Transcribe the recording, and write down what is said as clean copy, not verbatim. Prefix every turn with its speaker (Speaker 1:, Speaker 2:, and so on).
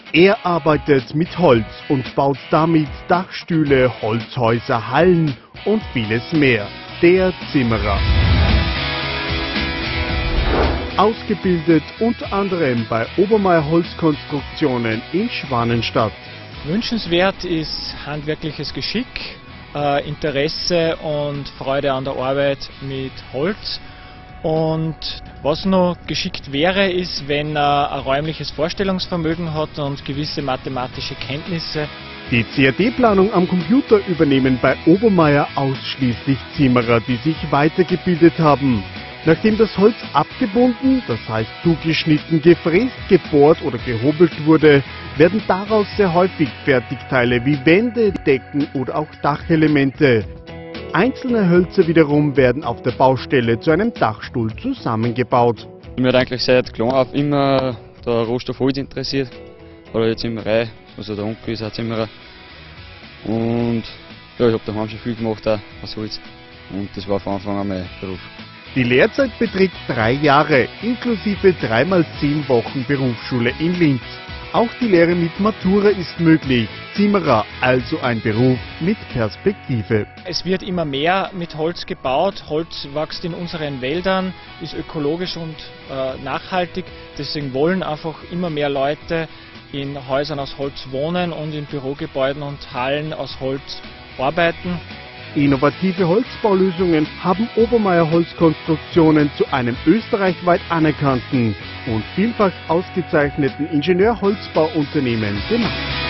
Speaker 1: Er arbeitet mit Holz und baut damit Dachstühle, Holzhäuser, Hallen und vieles mehr. Der Zimmerer. Ausgebildet unter anderem bei Obermayr Holzkonstruktionen in Schwanenstadt.
Speaker 2: Wünschenswert ist handwerkliches Geschick, Interesse und Freude an der Arbeit mit Holz. Und was noch geschickt wäre, ist, wenn er ein räumliches Vorstellungsvermögen hat und gewisse mathematische Kenntnisse.
Speaker 1: Die CAD-Planung am Computer übernehmen bei Obermayr ausschließlich Zimmerer, die sich weitergebildet haben. Nachdem das Holz abgebunden, das heißt zugeschnitten, gefräst, gebohrt oder gehobelt wurde, werden daraus sehr häufig Fertigteile wie Wände, Decken oder auch Dachelemente. Einzelne Hölzer wiederum werden auf der Baustelle zu einem Dachstuhl zusammengebaut.
Speaker 3: Mich hat eigentlich seit klein auf immer der Rohstoff Holz interessiert, oder die Zimmerei, also der Onkel ist auch Zimmerer. Und ja, ich habe daheim schon viel gemacht auch aus Holz und das war von Anfang an mein Beruf.
Speaker 1: Die Lehrzeit beträgt 3 Jahre, inklusive 3x10 Wochen Berufsschule in Linz. Auch die Lehre mit Matura ist möglich. Zimmerer, also ein Beruf mit Perspektive.
Speaker 2: Es wird immer mehr mit Holz gebaut. Holz wächst in unseren Wäldern, ist ökologisch und nachhaltig. Deswegen wollen einfach immer mehr Leute in Häusern aus Holz wohnen und in Bürogebäuden und Hallen aus Holz arbeiten.
Speaker 1: Innovative Holzbaulösungen haben Obermayr Holzkonstruktionen zu einem österreichweit anerkannten und vielfach ausgezeichneten Ingenieur-Holzbauunternehmen gemacht.